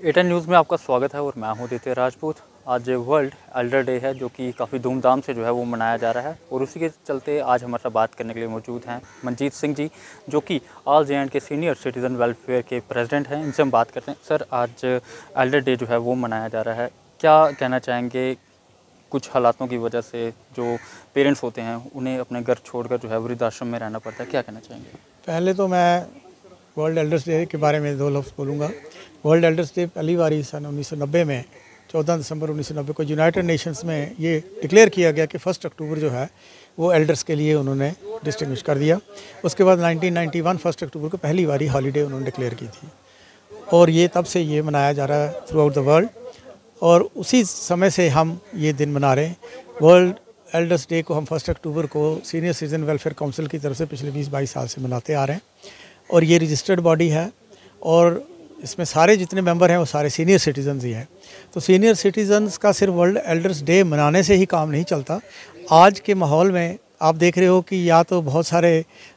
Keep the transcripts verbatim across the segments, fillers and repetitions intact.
Eton news में आपका स्वागत है और मैं हूं दित्य राजपूत। आज वर्ल्ड एल्डर डे है जो कि काफ़ी धूमधाम से जो है वो मनाया जा रहा है और उसी के चलते आज हमारे साथ बात करने के लिए मौजूद हैं मनजीत सिंह जी, जो कि all J and K senior citizen welfare के प्रेसिडेंट हैं। इनसे हम बात करते हैं। सर, आज एल्डर डे जो है वो मनाया जा रहा है, क्या कहना चाहेंगे? कुछ हालातों की वजह से जो पेरेंट्स होते हैं उन्हें अपने घर छोड़कर जो है वृद्धाश्रम में रहना पड़ता है, क्या कहना चाहेंगे? पहले तो मैं वर्ल्ड एल्डर्स डे के बारे में दो लफ्ज़ बोलूँगा। वर्ल्ड एल्डर्स डे पहली बार सन उन्नीस सौ नब्बे में चौदह दिसंबर उन्नीस सौ नब्बे को यूनाइटेड नेशंस में ये डिक्लेयर किया गया कि फर्स्ट अक्टूबर जो है वो एल्डर्स के लिए उन्होंने डिस्टिंग्विश कर दिया। उसके बाद nineteen ninety one first October को पहली बारी हॉलीडे उन्होंने डिक्लेयर की थी और ये तब से ये मनाया जा रहा है थ्रू आउट द वर्ल्ड और उसी समय से हम ये दिन मना रहे हैं। वर्ल्ड एल्डर्स डे को हम फर्स्ट अक्टूबर को सीनियर सिटीजन वेलफेयर काउंसिल की तरफ से पिछले बीस बाईस साल से मनाते आ रहे हैं और ये रजिस्टर्ड बॉडी है और इसमें सारे जितने मेंबर हैं वो सारे सीनियर सिटीजन्स ही हैं। तो सीनियर सिटीजन्स का सिर्फ वर्ल्ड एल्डर्स डे मनाने से ही काम नहीं चलता। आज के माहौल में आप देख रहे हो कि या तो बहुत सारे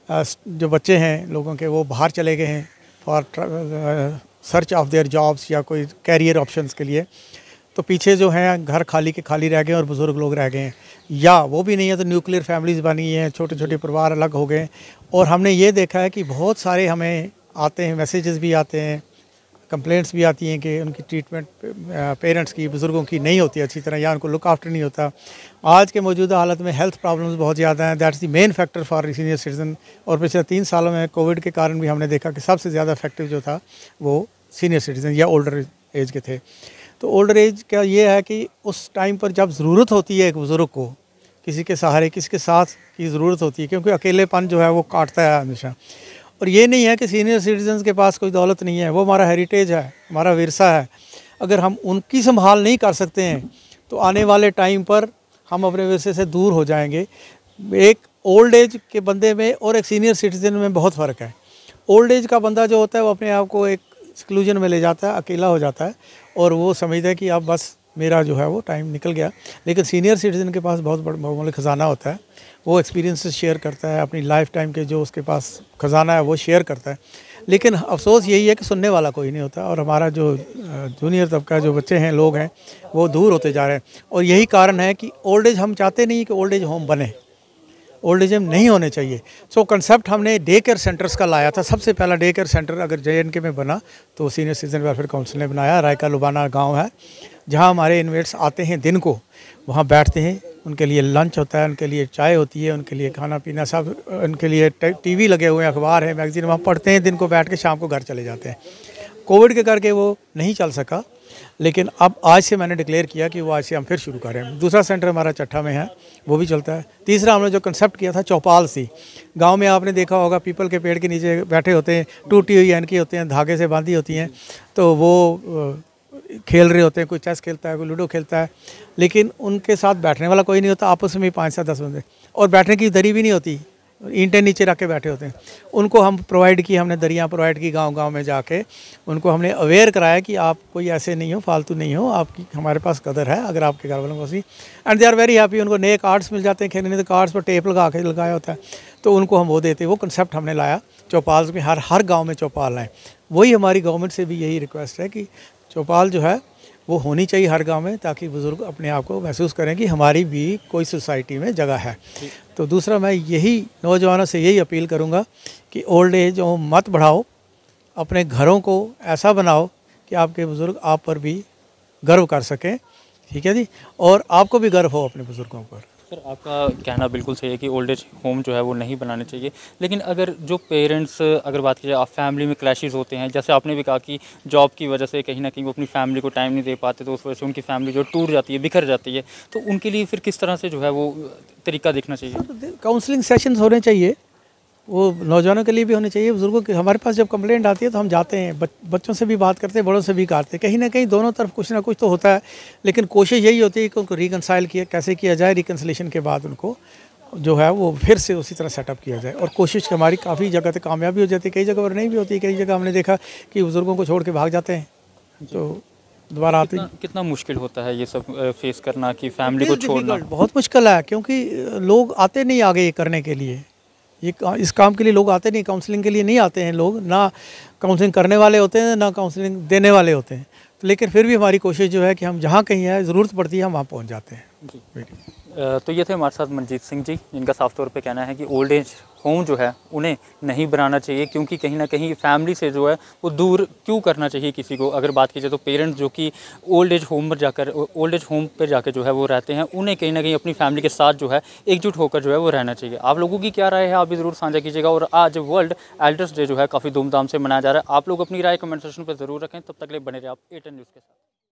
जो बच्चे हैं लोगों के वो बाहर चले गए हैं for search of their jobs या कोई कैरियर ऑप्शंस के लिए, तो पीछे जो हैं घर खाली के खाली रह गए और बुज़ुर्ग लोग रह गए हैं, या वो भी नहीं है तो न्यूक्लियर फैमिलीज़ बन गई हैं, छोटे छोटे परिवार अलग हो गए। और हमने ये देखा है कि बहुत सारे हमें आते हैं मैसेजेस भी आते हैं, कंप्लेंट्स भी आती हैं कि उनकी ट्रीटमेंट पेरेंट्स की बुज़ुर्गों की नहीं होती अच्छी तरह या उनको लुक आफ्टर नहीं होता। आज के मौजूदा हालत में हेल्थ प्रॉब्लम्स बहुत ज़्यादा हैं, that's the main factor for senior citizen. और पिछले तीन सालों में कोविड के कारण भी हमने देखा कि सबसे ज़्यादा इफेक्टिव जो था वो सीनियर सिटीजन या ओल्डर एज के थे। तो ओल्डर एज का ये है कि उस टाइम पर जब ज़रूरत होती है एक बुज़ुर्ग को किसी के सहारे किसी के साथ की ज़रूरत होती है, क्योंकि अकेलेपन जो है वो काटता है हमेशा। और ये नहीं है कि सीनियर सिटीजन्स के पास कोई दौलत नहीं है, वो हमारा हेरिटेज है, हमारा विरसा है। अगर हम उनकी संभाल नहीं कर सकते हैं तो आने वाले टाइम पर हम अपने विरसे से दूर हो जाएंगे। एक ओल्ड एज के बंदे में और एक सीनियर सिटीजन में बहुत फ़र्क है। ओल्ड एज का बंदा जो होता है वो अपने आप को एक एक्सक्लूजन में ले जाता है, अकेला हो जाता है और वो समझता है कि अब बस मेरा जो है वो टाइम निकल गया। लेकिन सीनियर सिटीज़न के पास बहुत बड़ा बहुमूल्य ख़जाना होता है, वो एक्सपीरियंसेस शेयर करता है, अपनी लाइफ टाइम के जो उसके पास ख़जाना है वो शेयर करता है। लेकिन अफसोस यही है कि सुनने वाला कोई नहीं होता और हमारा जो जूनियर तबका जो बच्चे हैं लोग हैं वो दूर होते जा रहे हैं। और यही कारण है कि ओल्ड एज हम चाहते नहीं कि ओल्ड एज होम बने, ओल्ड एज होम नहीं होने चाहिए। सो so, कंसेप्ट हमने डे केयर सेंटर्स का लाया था। सबसे पहला डे केयर सेंटर अगर जे एंड के में बना तो सीनियर सिटीजन वेलफेयर काउंसिल ने बनाया। रायका लुबाना गांव है जहां हमारे इन्वेट्स आते हैं, दिन को वहां बैठते हैं, उनके लिए लंच होता है, उनके लिए चाय होती है, उनके लिए खाना पीना सब, उनके लिए टीवी लगे हुए हैं, अखबार है, मैगजीन, वहाँ पढ़ते हैं, दिन को बैठ के शाम को घर चले जाते हैं। कोविड के करके वो नहीं चल सका, लेकिन अब आज से मैंने डिक्लेयर किया कि वो आज से हम फिर शुरू करें। दूसरा सेंटर हमारा चट्ठा में है, वो भी चलता है। तीसरा हमने जो कंसेप्ट किया था चौपाल सी, गांव में आपने देखा होगा पीपल के पेड़ के नीचे बैठे होते हैं, टूटी हुई एनकी होते हैं, धागे से बांधी होती हैं, तो वो खेल रहे होते हैं, कोई चेस खेलता है, कोई लूडो खेलता है, लेकिन उनके साथ बैठने वाला कोई नहीं होता, आपस में पाँच सात दस बंदे, और बैठने की दरी भी नहीं होती, ईंटें नीचे रख के बैठे होते हैं। उनको हम प्रोवाइड की, हमने दरियाँ प्रोवाइड की गांव गांव में जाके, उनको हमने अवेयर कराया कि आप कोई ऐसे नहीं हो, फालतू नहीं हो, आपकी हमारे पास कदर है अगर आपके घर वालों को see. And they are very happy. उनको नए कार्ड्स मिल जाते हैं खेलने, तो कार्ड्स पर टेप लगा के लगाया होता है तो उनको हम वो देते हैं। वो कंसेप्ट हमने लाया चौपाल में, हर हर गाँव में चौपाल हैं। वही हमारी गवर्नमेंट से भी यही रिक्वेस्ट है कि चौपाल जो है वो होनी चाहिए हर गांव में, ताकि बुज़ुर्ग अपने आप को महसूस करें कि हमारी भी कोई सोसाइटी में जगह है। तो दूसरा मैं यही नौजवानों से यही अपील करूंगा कि ओल्ड एज होम मत बढ़ाओ, अपने घरों को ऐसा बनाओ कि आपके बुज़ुर्ग आप पर भी गर्व कर सकें, ठीक है जी, और आपको भी गर्व हो अपने बुज़ुर्गों पर। सर, आपका कहना बिल्कुल सही है कि ओल्ड एज होम जो है वो नहीं बनाने चाहिए, लेकिन अगर जो पेरेंट्स, अगर बात की जाए, आप फैमिली में क्लैशेस होते हैं, जैसे आपने भी कहा कि जॉब की वजह से कहीं ना कहीं वो अपनी फैमिली को टाइम नहीं दे पाते, तो उस वजह से उनकी फैमिली जो टूट जाती है, बिखर जाती है, तो उनके लिए फिर किस तरह से जो है वो तरीका देखना चाहिए? काउंसलिंग सेशंस होने चाहिए, वो नौजवानों के लिए भी होने चाहिए, बुज़ुर्गों के। हमारे पास जब कंप्लेंट आती है तो हम जाते हैं, बच, बच्चों से भी बात करते हैं, बड़ों से भी करते हैं, कहीं ना कहीं दोनों तरफ कुछ ना कुछ तो होता है। लेकिन कोशिश यही होती है कि उनको रिकनसाइल किया कैसे किया जाए, रिकनसिलेशन के बाद उनको जो है वो फिर से उसी तरह सेटअप किया जाए। और कोशिश हमारी काफ़ी जगह तक कामयाबी हो जाती है, कई जगह पर नहीं भी होती। कई जगह हमने देखा कि बुज़ुर्गों को छोड़ के भाग जाते हैं, तो दोबारा आते हैं। कितना मुश्किल होता है ये सब फेस करना कि फैमिली को छोड़ना? बहुत मुश्किल है, क्योंकि लोग आते नहीं आगे ये करने के लिए, ये इस काम के लिए लोग आते नहीं, काउंसलिंग के लिए नहीं आते हैं लोग, ना काउंसलिंग करने वाले होते हैं ना काउंसलिंग देने वाले होते हैं। तो लेकिन फिर भी हमारी कोशिश जो है कि हम जहाँ कहीं है ज़रूरत पड़ती है हम वहाँ पहुँच जाते हैं। जी। अ, तो ये थे हमारे साथ मनजीत सिंह जी, जिनका साफ तौर पे कहना है कि ओल्ड एज होम जो है उन्हें नहीं बनाना चाहिए, क्योंकि कहीं ना कहीं फैमिली से जो है वो दूर क्यों करना चाहिए किसी को। अगर बात की जाए तो पेरेंट्स जो कि ओल्ड एज होम पर जाकर ओल्ड एज होम पर जाकर जो है वो रहते हैं, उन्हें कहीं ना कहीं अपनी फैमिली के साथ जो है एकजुट होकर जो है वो रहना चाहिए। आप लोगों की क्या राय है, आप भी ज़रूर साझा कीजिएगा। और आज वर्ल्ड एल्डर्स डे जो है काफ़ी धूमधाम से मनाया जा रहा है। आप लोग अपनी राय कमेंट सेक्शन पर ज़रूर रखें। तब तक के लिए बने रहे आप ए टेन न्यूज़ के साथ।